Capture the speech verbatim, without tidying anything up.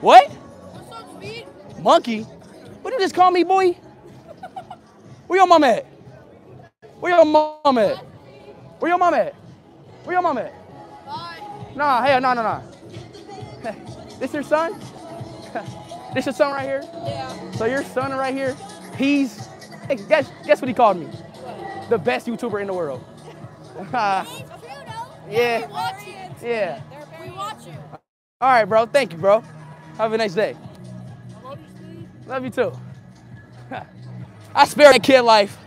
What? What's up, Speed? Monkey? What did you just call me, boy? Where your mom at? Where your mom at? Where your mom at? Where your mom at? Bye. Nah, hell, no, no, no. This your son? This your son right here? Yeah. So your son right here, he's, hey, guess, guess what he called me? What? The best YouTuber in the world. It's true, though. Yeah. We watch you. Yeah. We watch you. All right, bro. Thank you, bro. Have a nice day. I love you, Speed. Love you too. I spared that kid life.